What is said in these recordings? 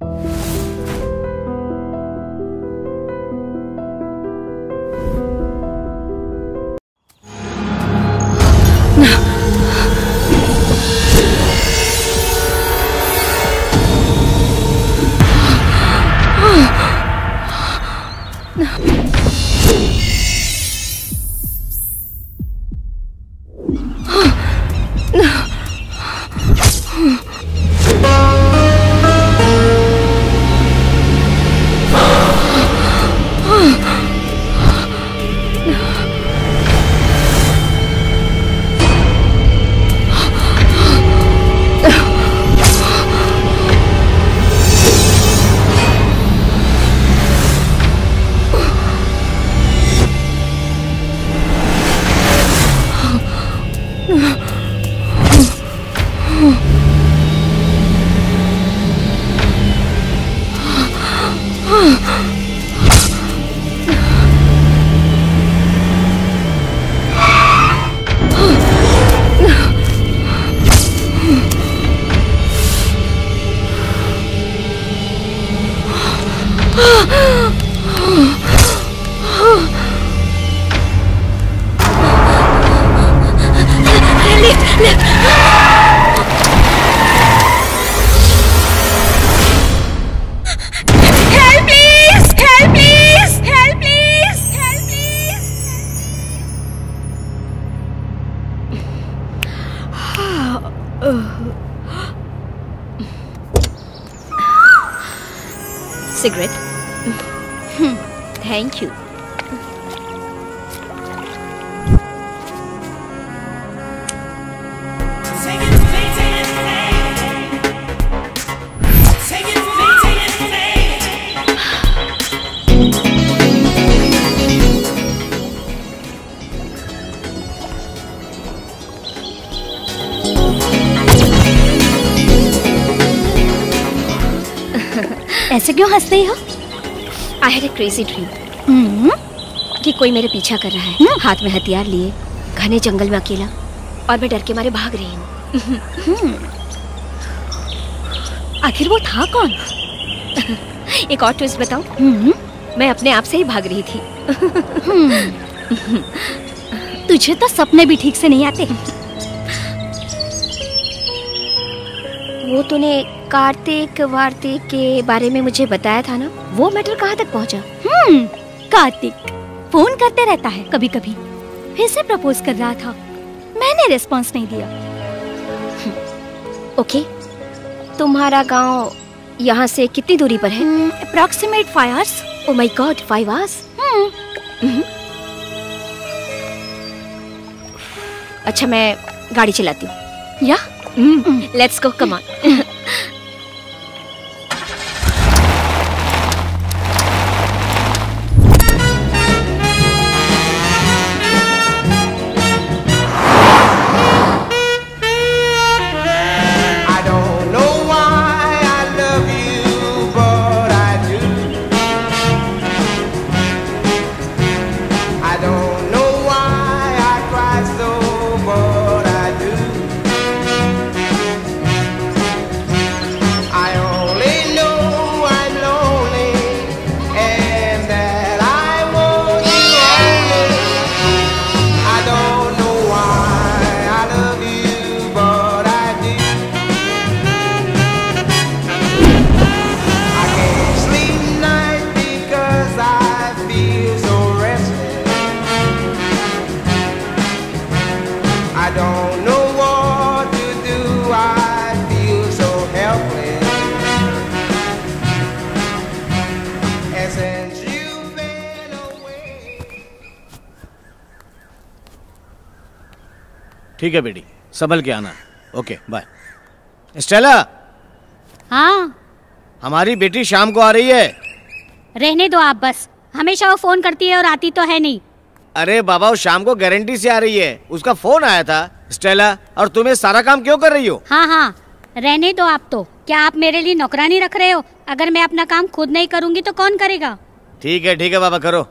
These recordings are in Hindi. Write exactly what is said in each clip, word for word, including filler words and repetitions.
Cigarette? Thank you. ऐसे क्यों हंस रही हो? I had a crazy dream. hmm? कि कोई मेरे पीछा कर रहा है, hmm? हाथ में हथियार लिए, घने जंगल में अकेला, और मैं डर के मारे भाग रही हूँ। hmm. आखिर वो था कौन? एक और ट्विस्ट बताऊं? hmm? मैं अपने आप से ही भाग रही थी। hmm. तुझे तो सपने भी ठीक से नहीं आते। वो तूने कार्तिक वार्तिक के बारे में मुझे बताया था ना, वो मैटर कहाँ तक पहुँचा? हम्म, कार्तिक फोन करते रहता है कभी कभी, फिर से प्रपोज कर रहा था, मैंने रिस्पांस नहीं दिया। ओके, तुम्हारा गांव यहाँ से कितनी दूरी पर है? Approximate five hours. Oh my God, five hours? अच्छा, मैं गाड़ी चलाती हूँ। या लेट्स गो, कम ऑन। ठीक है बेटी, संभल के आना। Okay bye. स्टेला। हाँ, हमारी बेटी शाम को आ रही है। रहने दो आप, बस हमेशा वो फोन करती है और आती तो है नहीं। अरे बाबा, वो शाम को गारंटी से आ रही है, उसका फोन आया था। स्टेला, और तुम ये सारा काम क्यों कर रही हो? हाँ हाँ, रहने दो आप तो। क्या आप मेरे लिए नौकरानी रख रहे हो? अगर मैं अपना काम खुद नहीं करूँगी तो कौन करेगा? ठीक है ठीक है बाबा, करो।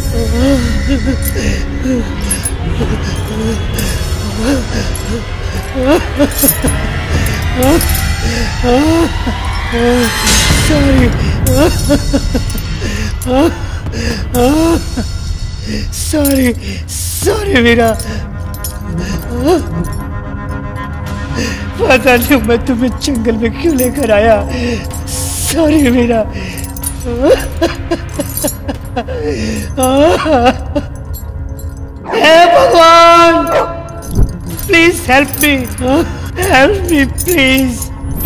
सॉरी सॉरी मीरा, पता नहीं मैं तुम्हें जंगल में क्यों लेकर आया। सॉरी मीरा। हे भगवान, please help me, help me please.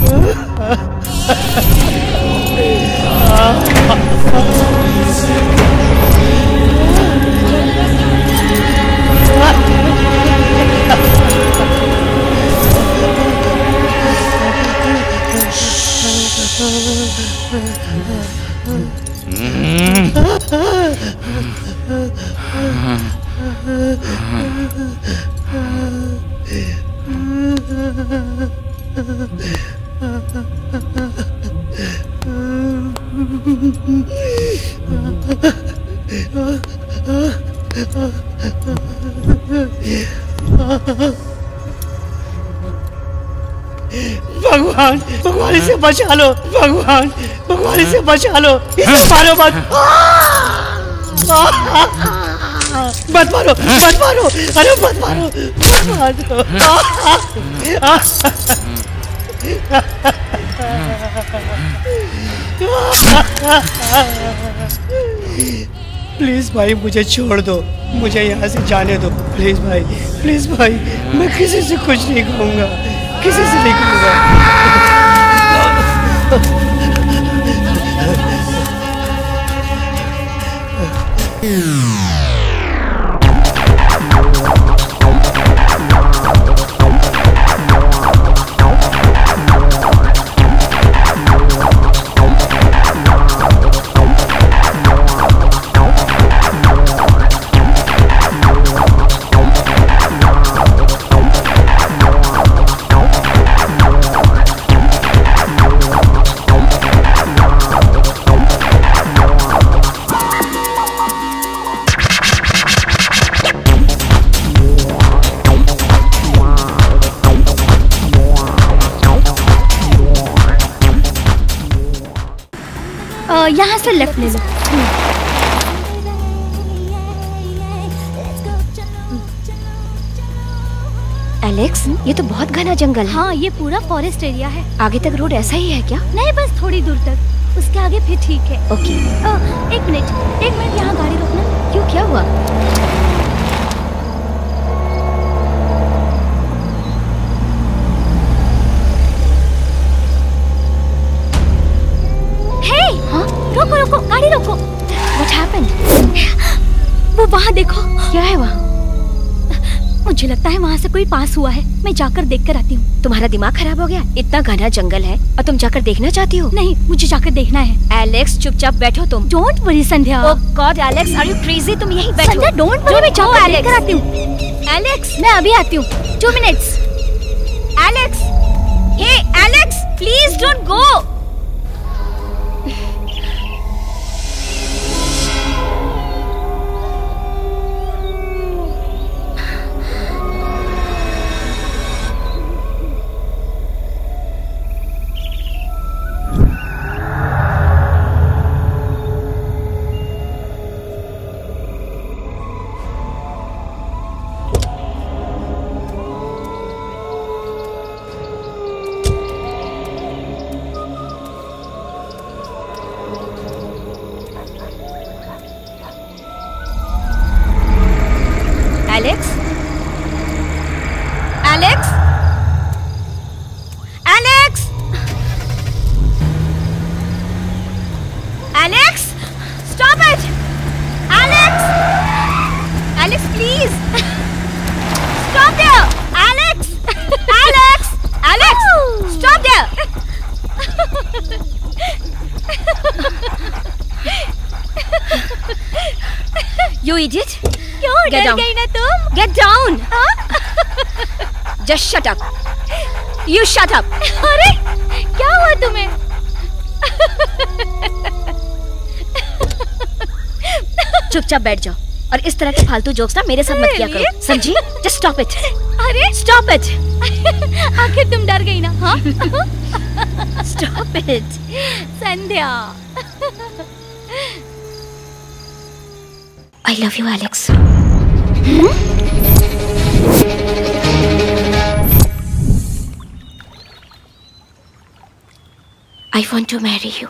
भगवान भगवान इसे बचा लो, भगवान भगवान इसे बचा लो, इसे मारो मत, मत मारो मत मारो, अरे मत मारो मत मारो। प्लीज भाई मुझे छोड़ दो, मुझे यहाँ से जाने दो प्लीज भाई, प्लीज भाई, मैं किसी से कुछ नहीं कहूँगा, किसी से नहीं कहूँगा। यहाँ से लेफ्ट ले लो। एलेक्स, ये तो बहुत घना जंगल है। हाँ, ये पूरा फॉरेस्ट एरिया है। आगे तक रोड ऐसा ही है क्या? नहीं, बस थोड़ी दूर तक, उसके आगे फिर ठीक है। ओके। आ, एक मिनट एक मिनट यहाँ गाड़ी रोकना। क्यों, क्या हुआ? रोको रोको, गाड़ी रोको। What happened? वो वहाँ देखो। क्या है वहाँ? मुझे लगता है वहाँ से कोई पास हुआ है। मैं जाकर देख कर आती हूँ। तुम्हारा दिमाग खराब हो गया? इतना घना जंगल है और तुम जाकर देखना चाहती हो? नहीं, मुझे जाकर देखना है। एलेक्स, चुपचाप बैठो तुम। Don't worry Sandhya. Oh God Alex, are you crazy? तुम यहीं बैठो। संध्या, डोंट वरी, मैं जाकर देख कर आती हूँ। एलेक्स, मैं अभी आती हूँ। Two minutes. Alex, hey Alex, please don't go. Alex, Alex, Alex, Alex, stop it, Alex, Alex please, stop there, Alex, Alex, Alex, stop there. You idiot! क्यों Get डर down. गई ना तुम? Get down! Just shut up. You shut up. अरे क्या हुआ तुम्हें? चुपचाप बैठ जाओ और इस तरह के फालतू जोक्स ना मेरे साथ मत किया करो, समझी? Just stop it. अरे स्टॉप इट। आखिर तुम डर गई ना? हाँ stop it. Sandhya. I love you Alex. I want to marry you.